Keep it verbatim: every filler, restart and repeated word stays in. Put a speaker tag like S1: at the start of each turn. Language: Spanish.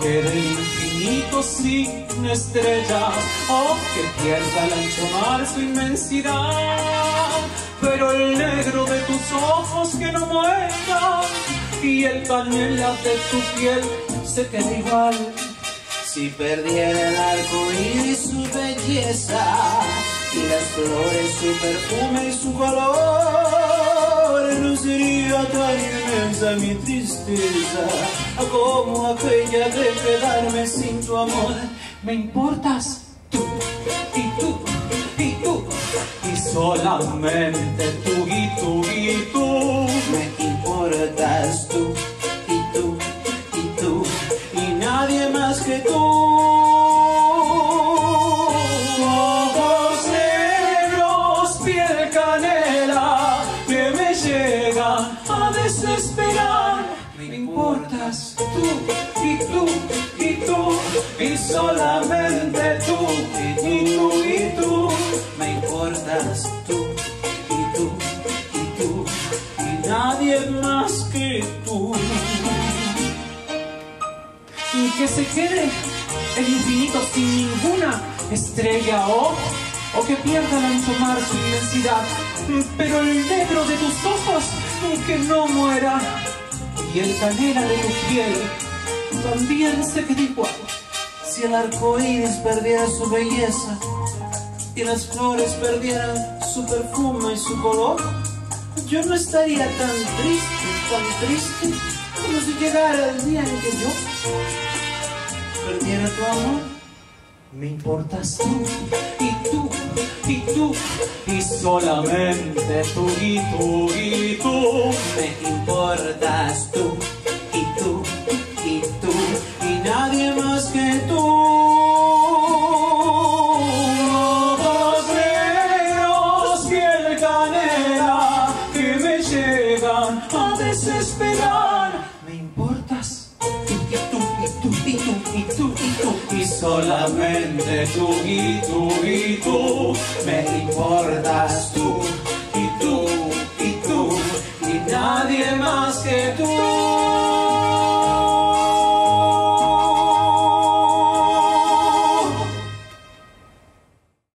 S1: quede el infinito sin estrellas, o que pierda el ancho mar su inmensidad. Pero el negro de tus ojos que no muera y el canela de tu piel se queda igual.
S2: Si perdiera el arco iris su belleza y las flores su perfume y su color, no sería tan inmensa mi tristeza como aquella de quedarme sin tu amor.
S1: Me importas tú y tú y tú y solamente tú y tú y tú.
S2: Me importas tú y tú y tú y nadie más que tú.
S1: Ojos negros, piel canela, que me llegan a desesperar. Me importas tú y tú y tú y solamente tú y tú y tú.
S2: Me importas tú y tú y tú y nadie más que tú.
S1: Y que se quede el infinito sin ninguna estrella, o, o que pierda el ancho mar su inmensidad. Pero el negro de tus ojos que no muera, y el canela de tu piel también se quede igual.
S2: Si el arco iris perdiera su belleza y las flores perdieran su perfume y su color, yo no estaría tan triste, tan triste como si llegara el día en que yo perdiera tu amor.
S1: Me importas tú y tú y tú y solamente tú y tú y tú.
S2: Me importas tú y tú y tú y nadie más que tú.
S1: Ojos negros, piel canela, que me llegan a desesperar. Me importas tú y tú y tú y tú y tú y tú y solamente tú y tú y tú.
S2: Me importas tú
S1: y tú y tú y nadie más que tú.